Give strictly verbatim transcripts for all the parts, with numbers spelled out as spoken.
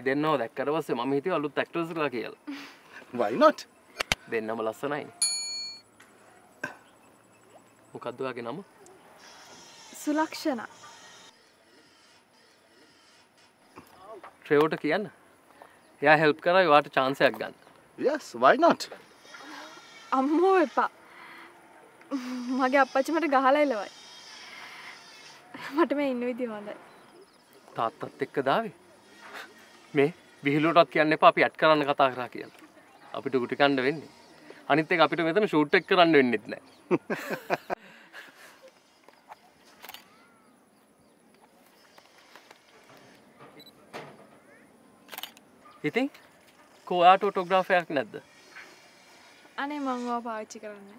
දෙන්නව දැක්කට පස්සේ මම හිතුවා අලුත් ඇක්ටර්ස්ලා කියලා. Why not? දෙන්නම ලස්සනයි. මොකද්ද ඔයාගේ නම? සුලක්ෂණ. ට්‍රෙවෝට කියන්න. එයා හෙල්ප් කරා ඔයාට chance එකක් ගන්න. Yes, why not? අම්මෝ එපා. මගේ අප්පච්චි මට ගහලා එලවයි. මට මේ ඉන්න විදිය හොඳයි. තාත්තත් එක්ක දාවේ. මේ විහිළුවටත් කියන්න එපා අපි ඇඩ් කරන්න කතා කරා කියලා. අපිට ගුටි කන්න වෙන්නේ. අනිත් එක අපිට මෙතන ෂූට් එක කරන්න වෙන්නෙත් නැහැ. ඉතින් කොහාට ෆොටෝග්‍රාෆ් එකක් නැද්ද? අනේ මම ඔයා පාවිච්චි කරන්නේ.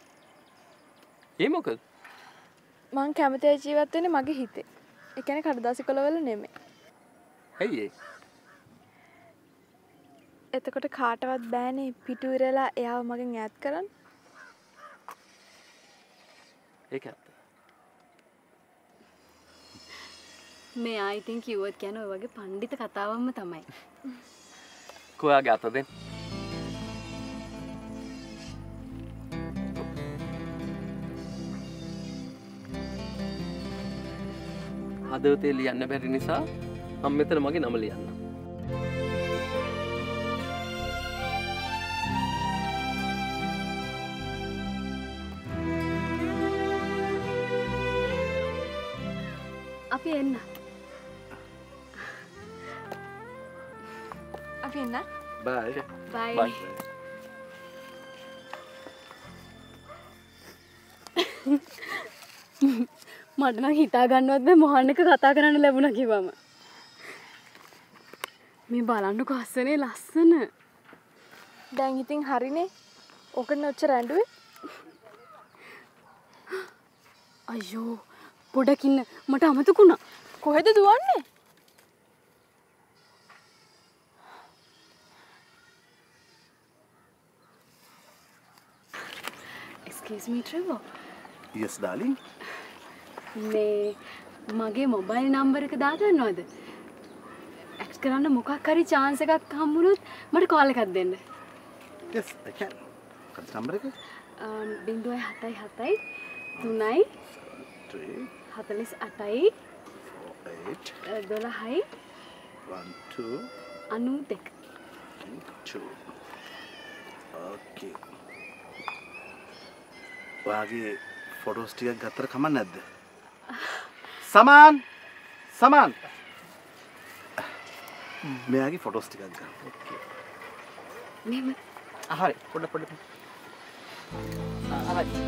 ඒ මොකද? මං කැමති ජීවත් වෙන්නේ මගේ හිතේ. ඒ කියන්නේ කඩදාසි කොළවල නෙමෙයි. ඇයි ඒ? එතකොට කාටවත් බෑනේ පිටු ඉරලා එයාව මගෙන් ඈත් කරන්න. ඒක ඇත්ත. මේ I think කිව්වොත් කියන්නේ ඔය වගේ පඬිත කතාවක්ම තමයි. කොයාගේ අත දෙන්න. හදවතේ ලියන්න බැරි නිසා මම මෙතන මගේ නම ලියන්න. අපි එන්න. අපි එන්න. Bye. Bye. Bye. මට නම් හිතා ගන්නවත් බෑ මොහන් එක කතා කරන්න ලැබුණා කිව්වම. මේ බලන්නකො අස්සනේ ලස්සන. දැන් ඉතින් හරිනේ. ඔකට ඔච්චර ඇඬුවේ. අයියෝ පොඩක් ඉන්න මට අමතකුණා. කොහෙද දුවන්නේ? Excuse me Trevor. Yes, darling. මේ මගේ මොබයිල් නම්බර එක දාගන්නවද? ඇක්ට් කරන්න මොකක් හරි chance එකක් හම්බුනොත් මට කෝල් එකක් දෙන්න. Yes, I can. What's number එක? බිංදුවයි හතයි හතයි තුනයි three හතලිස් අටයි four eight දොළහයි one two අනූ දෙක. two. Okay. ඔයාගේ ෆොටෝස් ටිකක් ගත්තට කමක් නැද්ද? සමාන් සමාන් මෙයාගේ ෆොටෝස් ටිකක් ගන්න. ඕකේ. මෙහෙම. ආ හරි. පොඩ පොඩ. ආ හරි.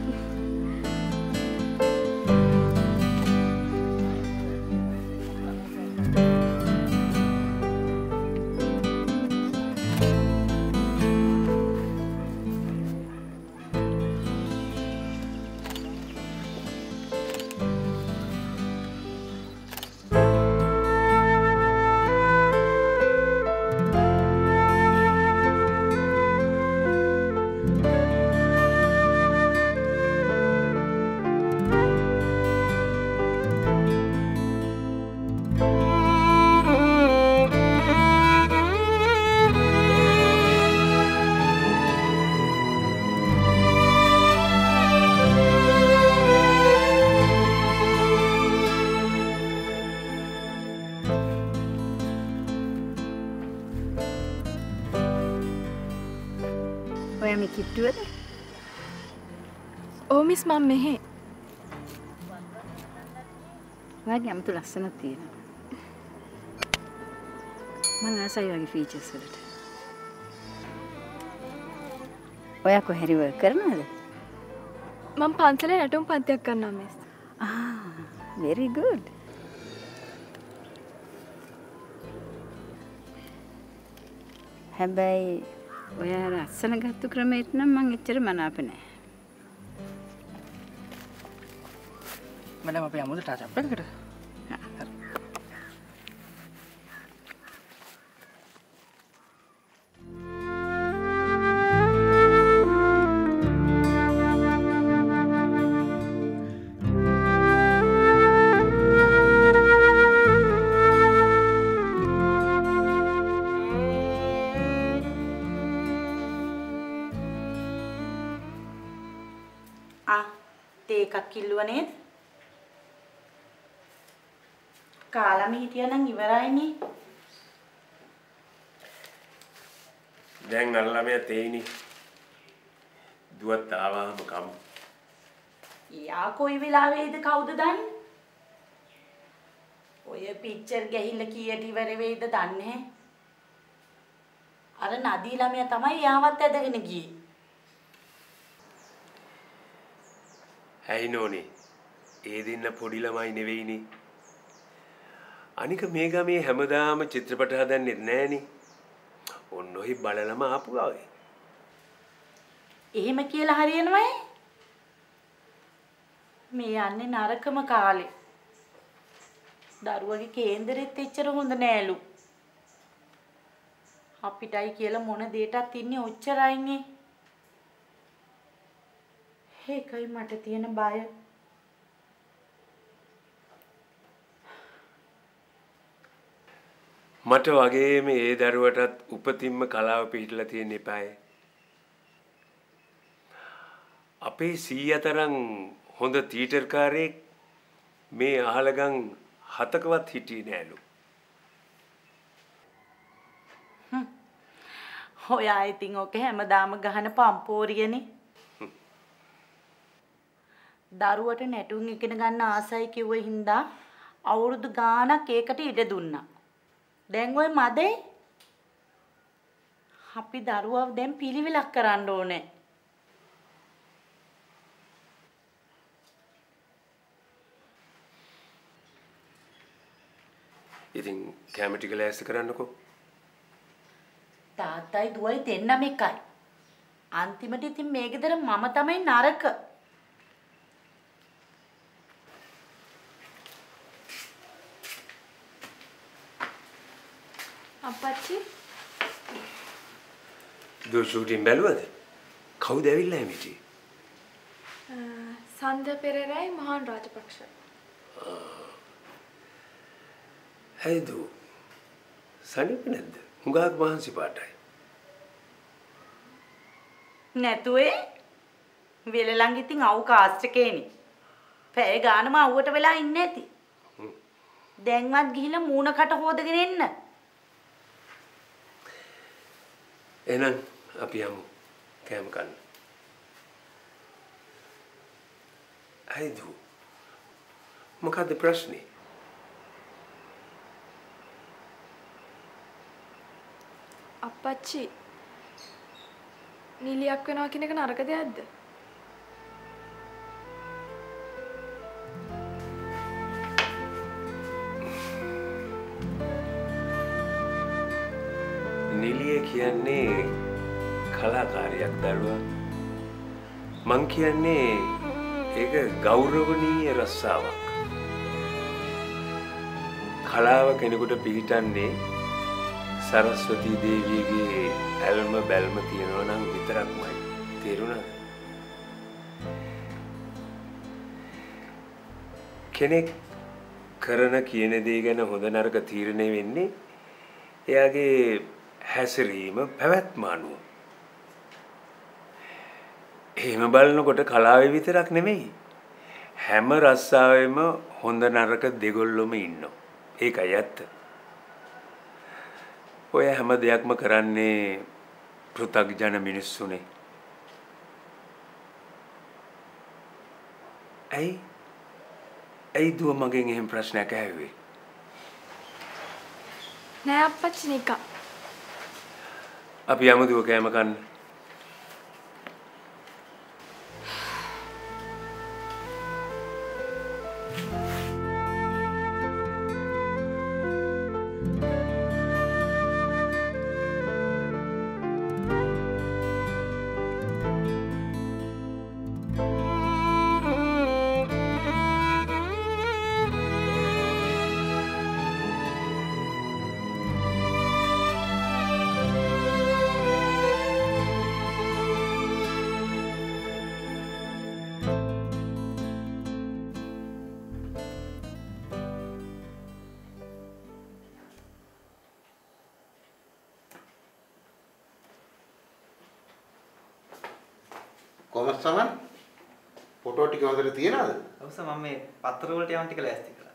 ඔයා මේ කිට්ටුවද? ඕ මිස් මම මෙහෙ. ඔයාගේ අමුතු ලස්සනක් තියෙනවා. මම ආසයි වගේ ෆීචර්ස් වලට. ඔයා කොහරි වර්ක් කරනවද? මම පන්සලේ නැටුම් පන්තියක් කරනවා මිස්. ආ, very good. හැබැයි ඔයා ලස්සන ගත්තු ක්‍රමයට නම් මං එච්චර මනාප නැහැ. මම අපි යමුද ටච් අප් එකකට? ආ තේ එකක් කිල්ලුව නේද? කාලම හිටියනම් ඉවරයිනේ. දැන් අර ළමයා තේිනේ. දුවත් ආවම කමු. යා කොයි වෙලාවේද කවුද දන්නේ? ඔය පික්චර් ගහිල්ල කීයට ඉවර වෙයිද දන්නේ නැහැ. අර නදී ළමයා තමයි යාවත් ඇදගෙන ගියේ. ඇයි නෝනේ? ඒ දින්න පොඩි ළමයි නෙවෙයිනේ. අනික මේ ගමේ හැමදාම චිත්‍රපට හදන්නේ නැහනේ. ඔන්න ඔහි බලලම ආපු ගාවේ. එහෙම කියලා හරියනවයි. මේ යන්නේ නරකම කාලේ. දරුවගේ කේන්දරෙත් එච්චර හොඳ නෑලු. අපිටයි කියලා මොන දෙයටත් ඉන්නේ ඔච්චරයිනේ. ඒකයි මට තියෙන බය. මට වගේම ඒ දරුවටත් උපතින්ම කලාව පිහිටලා තියෙන්න එපායි. අපේ සීයා තරම් හොඳ තීටර්කාරයෙක් මේ අහලගම් හතකවත් හිටියේ නෑලු. ඔයා ඉතින් ඔක හැමදාම ගහන පම්පෝරියනේ. දරුවට නැටුම් ඉගෙන ගන්න ආසයි කිව්ව හින්දා අවුරුදු ගාණක් ඒකට ඉඩ දුන්නා. දැන් ඔය මදේ අපි දරුවව දැන් පිළිවිලක් කරන්න ඕනේ. ඉතින් කැම ටික ලෑස්ති කරන්නකෝ. තාත්තයි දුවයි දෙන්නම එකයි. අන්තිමට ඉතින් මේ ගෙදර මම තමයි නරක. අප්පච්චි දෝ ෂූටින් බැලුවද? කවුද ඇවිල්ලා එමිටි? සන්ධ පෙරේරායි මහාන් රාජපක්ෂ. ඇයි දෝ? සනීප නැද්ද? හුඟක් මහන්සි පාටයි. නැතුවේ වෙලලං ඉතින් අවු කාස්ට් එකේනේ. පැය ගානම අවුවට වෙලා ඉන්නේ නැති. දැන්වත් ගිහිල්ලා මූණකට හොදගෙන එන්න. එහෙනම් අපි යමු කෑම කන්න. ඇයි දෝ? මොකද්ද ප්‍රශ්නේ? අප්පච්චි නිලියක් වෙනවා කියන එක නරක දෙයක්ද? නිලිය කියන්නේ කලාකාරයක් දරුවා. මං කියන්නේ ඒක ගෞරවනීය රස්සාවක්. කලාව කෙනෙකුට පිළිටන්නේ සරස්වතී දේවියගේ ඇල්ම බැල්ම තියෙනවා නම් විතරක්මයි. තේරුණාද? කෙනෙක් කරන කියන දේ ගැන හොඳ නරක තීරණය වෙන්නේ එයාගේ හැසිරීම පැවැත්ම අනුව. එහෙම බලනකොට කලාවේ විතරක් නෙමෙයි හැම රස්සාවෙම හොඳ නරක දෙගොල්ලොම ඉන්නවා. ඒකයි ඇත්ත. ඔය හැම දෙයක්ම කරන්නේ පෘථග්ජන මිනිස්සුනේ. ඇයි? ඇයි දුව මගෙන් එහෙම ප්‍රශ්නයක් ඇහුවේ? නෑ අප්පච්චි නිකා. අපි යමු දුව කෑම කන්න. කොහොමද සමන්? ෆොටෝ ටික හොඳට තියනවද? ඔව් සර් මම මේ පත්‍ර වලට යවන්න ටික ලෑස්ති කළා.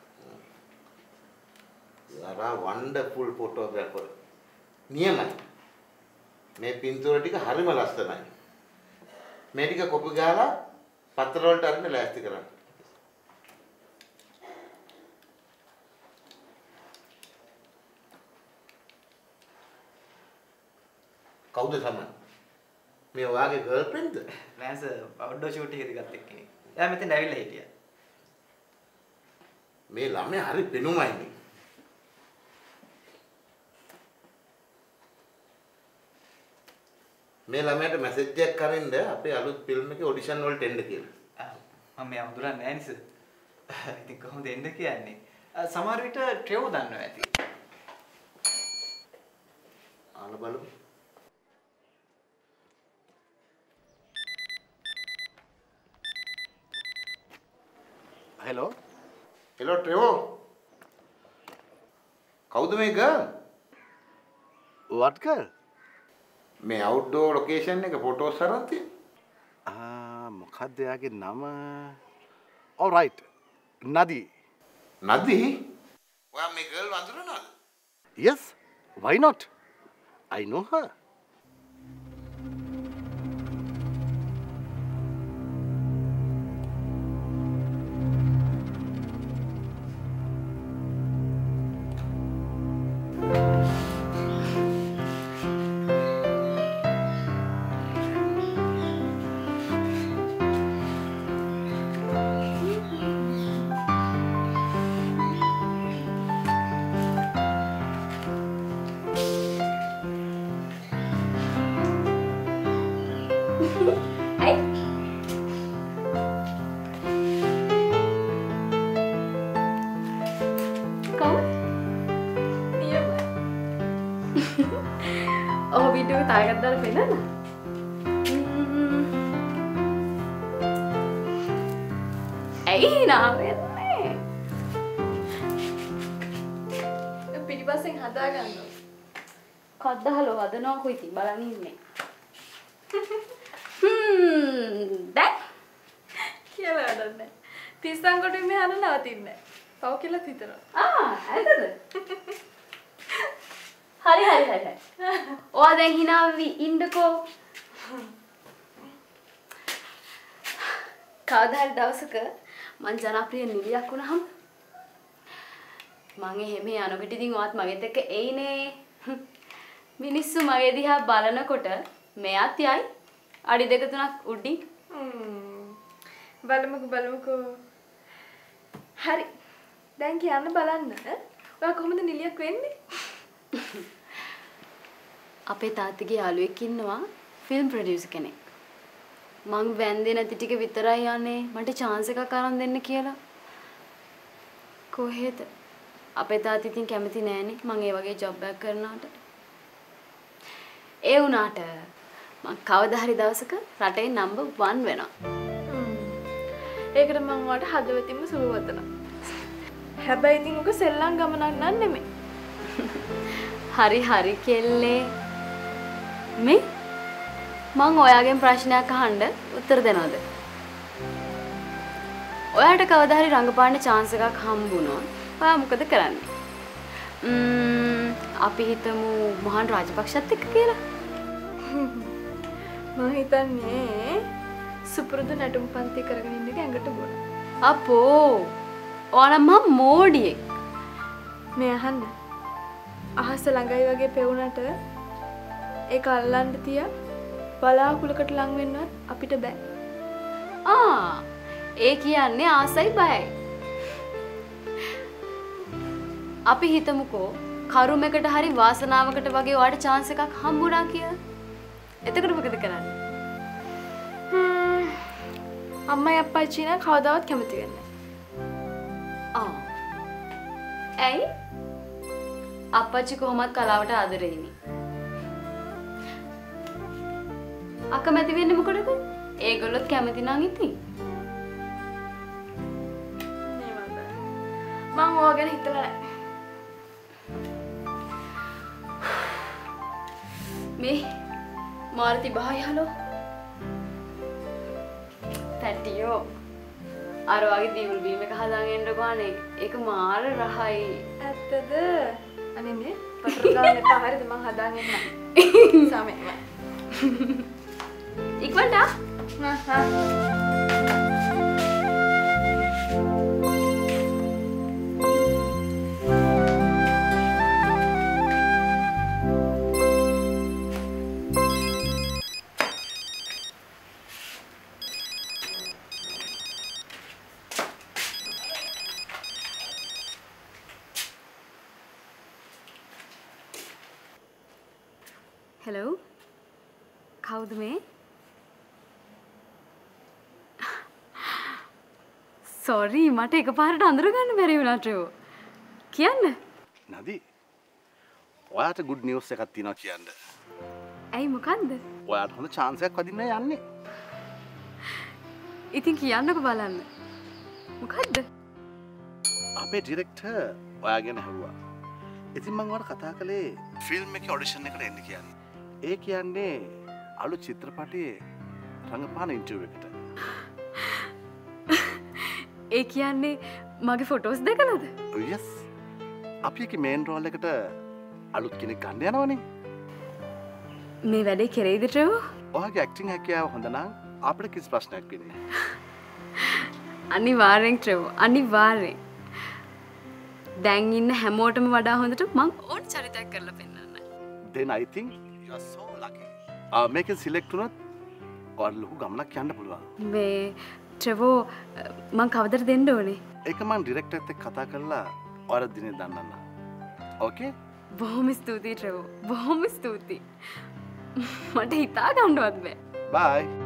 You are a wonderful photographer. නියමයි. මේ පින්තූර ටික හරිම ලස්සනයි. මේ ටික කොපි ගහලා පත්‍ර වලට අරින්න ලෑස්ති කරන්න. කවුද සමන්? මේ ඔයාගේ ගර්ල්ෆ්‍රෙන්ඩ්ද? නෑ සර් අවුට්ඩෝර් ෂූට් එකේදී ගත්ත එක්කෙනෙක්. එයා මෙතෙන් ඇවිල්ලා හිටියා. මේ ළමයා හරි පෙනුමයි නේ. මේ ළමයාට මැසේජ් එකක් අරින්න අපේ අලුත් ෆිල්ම් එකේ ඔඩිෂන් වලට එන්න කියලා. මම මෙයා හඳුනන්නේ නෑ නේ සර්. ඉතින් කොහොමද එන්න කියන්නේ? සමහර විට ට්‍රෙවෝ දන්නවා ඇති. ආන බලමු. Hello hello Trevor. කවුද මේ ගර්ල්? what girl? මේ අවුට්ඩෝර් ලොකේෂන් එක ෆොටෝස් අරන් තියෙන්නේ. ආ මොකක්ද එයාගේ නම? all right නදී. නදී? ඔයා මේ ගර්ල් වඳුරනවද? yes why not? I know her. Oh, video tarik dalam benar. Eh, nah, benar. පිටිපස්සෙන් හදා ගන්නවා. කද්දහලෝ හදනවා කොයි ඉතින් බලන් ඉන්නේ. හ්ම් දැන් කියලා වැඩක් නැහැ. තිස්සන් කොටුවේ මෙහාන නවතින්නේ නැහැ. පව් කියලා හිතනවා. ආ ඇත්තද? හරි හරි හරි හරි. ඔයා දැන් hina වෙවි ඉන්නකෝ. කවදා හරි දවසක මං ජනප්‍රිය නිලියක් වුණාම මං එහෙම යනකොට ඉතින් ඔයත් මගෙත් එක්ක එයිනේ. මිනිස්සු මගේ දිහා බලනකොට මෙයාත් යයි අඩි දෙක තුනක් උඩින්. බලමුකෝ බලමුකෝ. හරි. දැන් කියන්න බලන්න. ඔයා කොහොමද නිලියක් වෙන්නේ? අපේ තාත්තගේ යාළුවෙක් ඉන්නවා ෆිල්ම් ප්‍රොඩියුසර් කෙනෙක්. මං වැන්දේ නැති ටික විතරයි යන්නේ මට chance එකක් අරන් දෙන්න කියලා. කොහෙද? අපේ තාත්තා ඉතින් කැමති නෑනේ මං ඒ වගේ ජොබ් එකක් කරනවට. ඒ වුණාට මං කවදා හරි දවසක රටේ නම්බර් වන් වෙනවා. ඒකට මං ඔයාලට හදවතින්ම සුබ වතනවා. හැබැයි ඉතින් ඔක සෙල්ලම් ගමනක් නන් නෙමෙයි. හරි හරි කෙල්ලේ. මේ මං ඔයාගෙන් ප්‍රශ්නයක් අහන්න උත්තර දෙනවද? ඔයාට කවදා හරි රංගපාන්න chance එකක් හම්බුනොත් ඔයා මොකද කරන්නේ? ම්ම් අපි හිතමු මහාන් රාජපක්ෂත් එක්ක කියලා. මං හිතන්නේ සුපුරුදු නැටුම් පන්ති කරගෙන ඉන්න එක ඇඟට බොන. අපෝ ඔයාලා මම මෝඩියෙක්. මේ අහන්න. අහස ළඟයි වගේ පෙවුනට ඒක අල්ලන්න තියා බලාකුලකට ලං වෙන්නවත් අපිට බෑ. ආ ඒ කියන්නේ ආසයි බයයි. අපි හිතමුකෝ කරුමයකට හරි වාසනාවකට වගේ ඔයාලට chance එකක් හම්බුණා කියලා. එතකොට මොකද කරන්නේ? හ්ම් අම්මයි අප්පච්චි නම් කවදාවත් කැමති වෙන්නේ නැහැ. ආ ඇයි? අප්පච්චි කොහොමත් කලාවට ආදරෙයිනේ. අකමැති වෙන්නේ මොකටද? ඒගොල්ලොත් කැමති නම් ඉතින්. මම ඕවා ගැන හිතලා නැහැ. මේ මාර්ති බහයි හලෝ. පැටියෝ අර වගේ දියුල් බීම එක හදාගෙන එන්නකෝ අනේ. ඒක මාර රහයි. ඇත්තද? අනේ මේ පතර ගන්න එපා හරිද මං හදාගෙන එන්න. සමෙන්න. ඉක්මනට ආ. හා හා. හෙලෝ කවුද මේ? සෝරි මට එකපාරට අඳුර ගන්න බැරි වුණා ට්‍රෙවෝ. කියන්න. නදී. ඔයාට good news එකක් තියෙනවා කියන්න. ඇයි මොකන්ද? ඔයාට හොඳ chance එකක් වදින්න යන්නේ. ඉතින් කියන්නකෝ බලන්න. මොකද්ද? අපේ ඩිරෙක්ටර් ඔයා ගැන ඇහුවා. ඉතින් මම ඔයාලට කතා කළේ ෆිල්ම් එකේ ඔඩිෂන් එකට එන්න කියන්නේ. ඒ කියන්නේ අලුත් චිත්‍රපටයේ රංගපාන ඉන්ටර්විව් එකට. ඒ කියන්නේ මගේ ෆොටෝස් දැකලාද? yes. අපි එකේ මේන් රෝල් එකට අලුත් කෙනෙක් ගන්න යනවනේ. මේ වැඩේ කෙරෙයිද ට්‍රෙවෝ? ඔයාගේ ඇක්ටිං හැකියාව හොඳ නම් අපිට කිසි ප්‍රශ්නයක් වෙන්නේ නැහැ. අනිවාර්යෙන් ට්‍රෙවෝ අනිවාර්යෙන්. දැන් ඉන්න හැමෝටම වඩා හොඳට මං ඕන චරිතයක් කරලා පෙන්නන්න. then I think you are so lucky. ආ මේකෙන් සිලෙක්ට් වුණොත් ඔයාලට ලොකු ගමනක් යන්න පුළුවන්. මේ ට්‍රෙවෝ මං කවදට දෙන්න ඕනේ? ඒක මං ඩිරෙක්ටර්ත් එක්ක කතා කරලා ඔයාලට දිනේ දන්නන්න. ඕකේ? බොහොම ස්තුතියි ට්‍රෙවෝ. බොහොම ස්තුතියි. මට හිතා ගන්නවත් බෑ. bye.